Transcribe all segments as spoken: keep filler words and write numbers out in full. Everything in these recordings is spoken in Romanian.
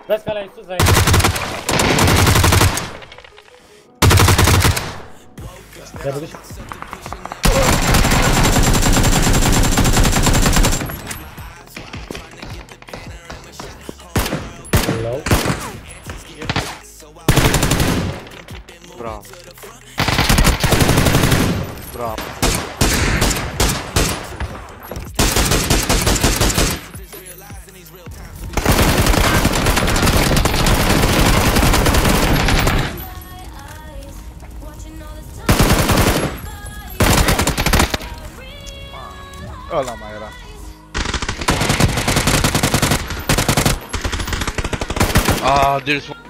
Vezi că ăla-i sus aici. Te-ai bătut și... Hello? Bravo. Bravo. Ăla mai era. Ah, there's one.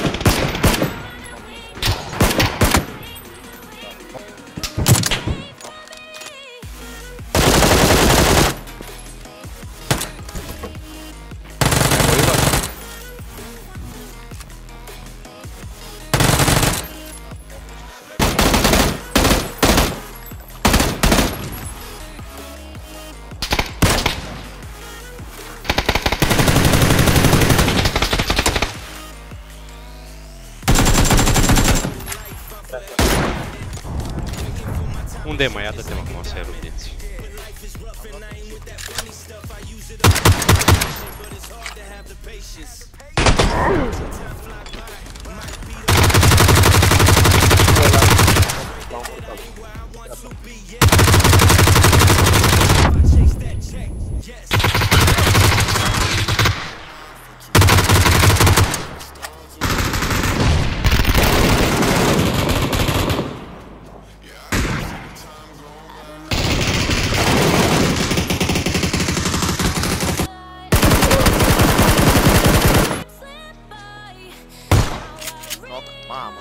Unde e, mai? Ia dă-te-mă acum să-i rup dinții. Mamă,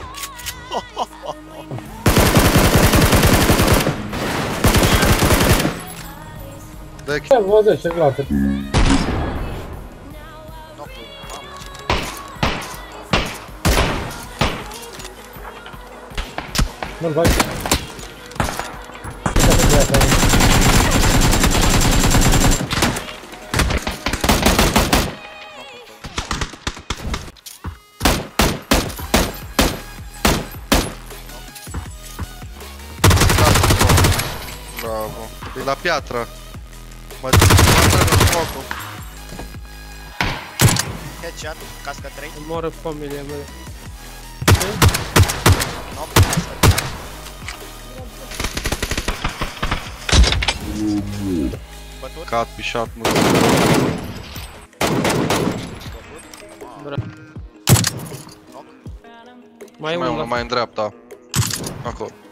Ce văd, ce glată. Nu-l bagi. bravo. E la piatră. Mă trebuie focul. Headshot, cască trei. Moară familia mea. Noc, cască trei. Bătut. Cat, pișat, mă. Mai Mai unul unul, mai în dreapta. Acolo.